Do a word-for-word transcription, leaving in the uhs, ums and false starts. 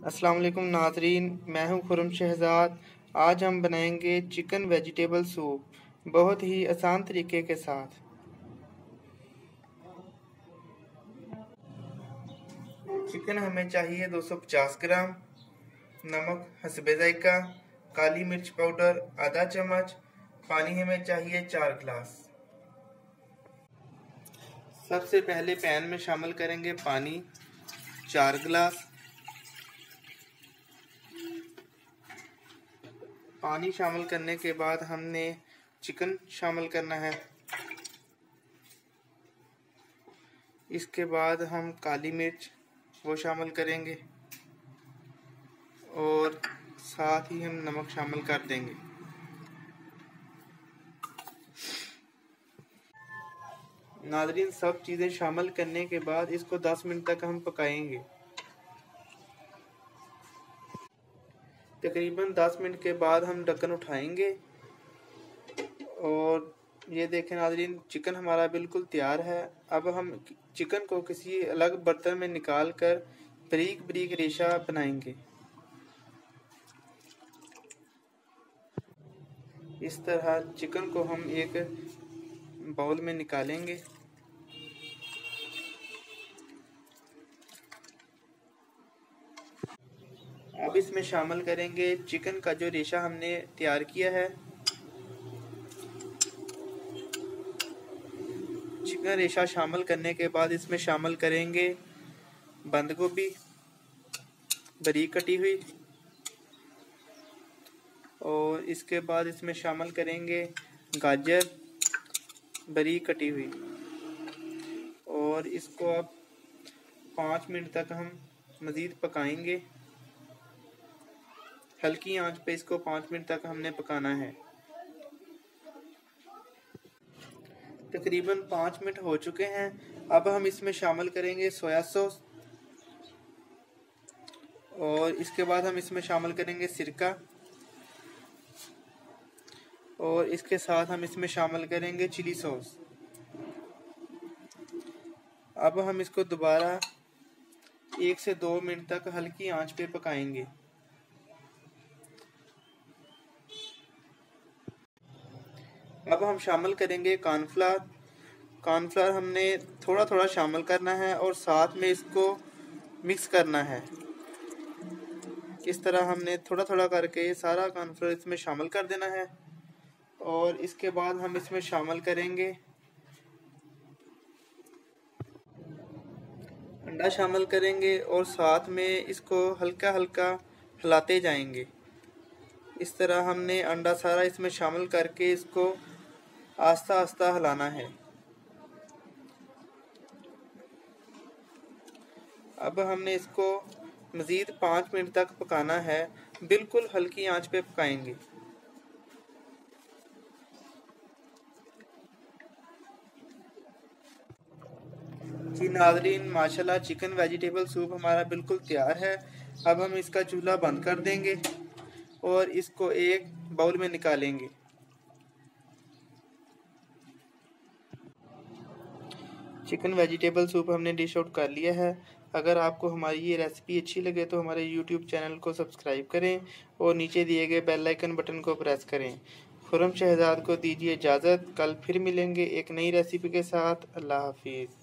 अस्सलाम वालेकुम नाज़रीन, मैं हूं खुरम शहज़ाद। आज हम बनाएंगे चिकन वेजिटेबल सूप बहुत ही आसान तरीके के साथ। चिकन हमें चाहिए दो सौ पचास ग्राम, नमक हस्बे ज़ायका, काली मिर्च पाउडर आधा चम्मच, पानी हमें चाहिए चार गिलास। सबसे पहले पैन में शामिल करेंगे पानी चार गिलास। पानी शामिल करने के बाद हमने चिकन शामिल करना है। इसके बाद हम काली मिर्च वो शामिल करेंगे और साथ ही हम नमक शामिल कर देंगे। नाज़रीन, सब चीज़ें शामिल करने के बाद इसको दस मिनट तक हम पकाएंगे। तकरीबन दस मिनट के बाद हम ढक्कन उठाएंगे और ये देखें नाज़रीन, चिकन हमारा बिल्कुल तैयार है। अब हम चिकन को किसी अलग बर्तन में निकाल कर बारीक बारीक रेशा बनाएंगे। इस तरह चिकन को हम एक बाउल में निकालेंगे। अब इसमें शामिल करेंगे चिकन का जो रेशा हमने तैयार किया है। चिकन रेशा शामिल करने के बाद इसमें शामिल करेंगे बंद गोभी बारीक कटी हुई, और इसके बाद इसमें शामिल करेंगे गाजर बारीक कटी हुई, और इसको अब पाँच मिनट तक हम मज़ीद पकाएंगे। हल्की आंच पे इसको पाँच मिनट तक हमने पकाना है। तकरीबन पाँच मिनट हो चुके हैं। अब हम इसमें शामिल करेंगे सोया सॉस, और इसके बाद हम इसमें शामिल करेंगे सिरका, और इसके साथ हम इसमें शामिल करेंगे चिली सॉस। अब हम इसको दोबारा एक से दो मिनट तक हल्की आंच पे पकाएंगे। अब हम शामिल करेंगे कॉर्नफ्लावर। कॉर्नफ्लावर हमने थोड़ा थोड़ा शामिल करना है और साथ में इसको मिक्स करना है। इस तरह हमने थोड़ा थोड़ा करके सारा कॉर्नफ्लावर इसमें शामिल कर देना है, और इसके बाद हम इसमें शामिल करेंगे अंडा शामिल करेंगे, और साथ में इसको हल्का हल्का हिलाते जाएंगे। इस तरह हमने अंडा सारा इसमें शामिल करके इसको आस्ता आस्ता हिलाना है। अब हमने इसको मज़ीद पाँच मिनट तक पकाना है। बिल्कुल हल्की आंच पे पकाएंगे। जी नाज़रीन, माशाल्लाह चिकन वेजिटेबल सूप हमारा बिल्कुल तैयार है। अब हम इसका चूल्हा बंद कर देंगे और इसको एक बाउल में निकालेंगे। चिकन वेजिटेबल सूप हमने डिश आउट कर लिया है। अगर आपको हमारी ये रेसिपी अच्छी लगे तो हमारे यूट्यूब चैनल को सब्सक्राइब करें और नीचे दिए गए बेल आइकन बटन को प्रेस करें। खुरम शहज़ाद को दीजिए इजाज़त। कल फिर मिलेंगे एक नई रेसिपी के साथ। अल्लाह हाफिज़।